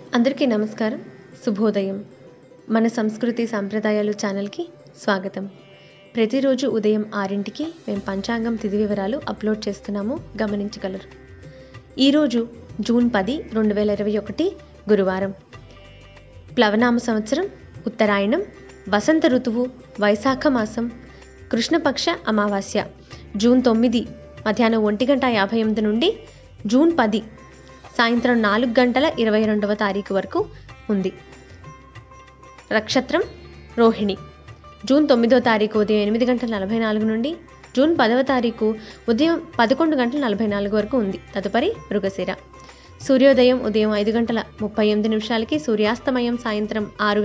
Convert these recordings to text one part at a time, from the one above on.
అందరికీ నమస్కారం, శుభోదయం. మన సంస్కృతి సాంప్రదాయాలు ఛానల్కి స్వాగతం. ప్రతిరోజు ఉదయం 6ంటికి మేము పంచాంగం తిథి వివరాలు అప్లోడ్ చేస్తున్నాము, గమనించగలరు. ఈరోజు జూన్ 10, 2021 గురువారం. ప్లవనామ సంవత్సరం ఉత్తరాయణం, వసంత ఋతువు, వైశాఖ మాసం, కృష్ణపక్ష అమావాస్య. జూన్ 9 మధ్యాహ్నం 1:58 నుండి జూన్ 10 సాయంత్రం 4:22 వరకు ఉంది. నక్షత్రం రోహిణి. జూన్ 9 ఉదయం 8:44 నుండి జూన్ 10 ఉదయం 11:44 వరకు ఉంది. తదుపరి మృగశిర. సూర్యోదయం ఉదయం 5:38, సూర్యాస్తమయం సాయంత్రం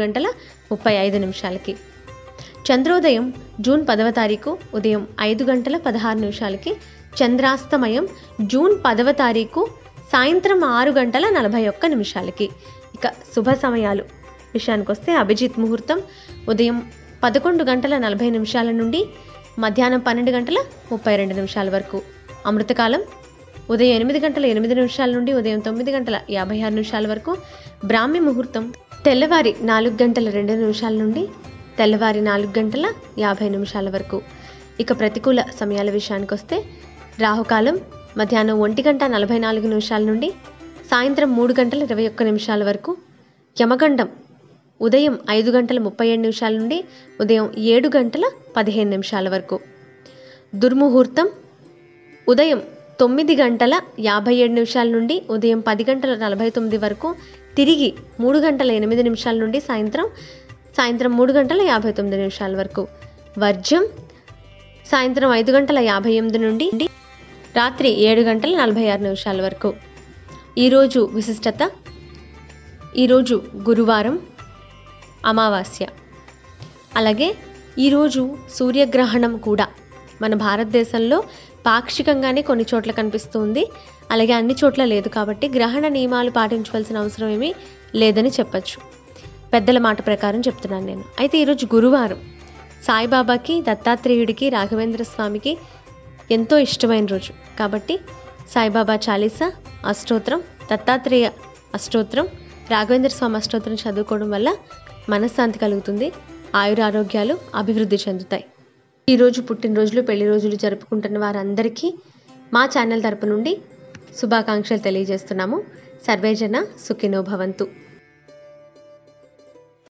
6:35. చంద్రోదయం జూన్ 10 ఉదయం 5:16, చంద్రాస్తమయం జూన్ 10 సాయంత్రం 6:41. ఇక శుభ సమయాలు విషయానికి వస్తే అభిజిత్ ముహూర్తం ఉదయం 11:40 నుండి మధ్యాహ్నం 12:32 వరకు. అమృతకాలం ఉదయం 8:08 నుండి ఉదయం 9:56 వరకు. బ్రాహ్మీ ముహూర్తం తెల్లవారి 4:02 నుండి తెల్లవారి 4:50 వరకు. ఇక ప్రతికూల సమయాల విషయానికి వస్తే రాహుకాలం మధ్యాహ్నం 1:44 నుండి సాయంత్రం 3:21 వరకు. యమగండం ఉదయం 5:37 నుండి ఉదయం 7:15 వరకు. దుర్ముహూర్తం ఉదయం 9:57 నుండి ఉదయం 10:49 వరకు. తిరిగి 3:08 నుండి సాయంత్రం 3:59 వరకు. వర్జ్యం సాయంత్రం 5:58 నుండి రాత్రి 7:46 వరకు. ఈరోజు విశిష్టత. ఈరోజు గురువారం, అమావాస్య. అలాగే ఈరోజు సూర్యగ్రహణం కూడా మన భారతదేశంలో పాక్షికంగానే కొన్ని చోట్ల కనిపిస్తుంది, అలాగే అన్ని చోట్ల లేదు. కాబట్టి గ్రహణ నియమాలు పాటించవలసిన అవసరం ఏమీ లేదని చెప్పచ్చు. పెద్దల మాట ప్రకారం చెప్తున్నాను నేను. అయితే ఈరోజు గురువారం సాయిబాబాకి, దత్తాత్రేయుడికి, రాఘవేంద్ర స్వామికి ఎంతో ఇష్టమైన రోజు. కాబట్టి సాయిబాబా చాలీసా, అష్టోత్రం, దత్తాత్రేయ అష్టోత్రం, రాఘవేంద్ర స్వామి అష్టోత్రం చదువుకోవడం వల్ల మనశ్శాంతి కలుగుతుంది, ఆయురారోగ్యాలు అభివృద్ధి చెందుతాయి. ఈరోజు పుట్టినరోజులు, పెళ్లి రోజులు జరుపుకుంటున్న వారందరికీ మా ఛానల్ తరపు నుండి శుభాకాంక్షలు తెలియజేస్తున్నాము. సర్వేజన సుఖినో భవంతు.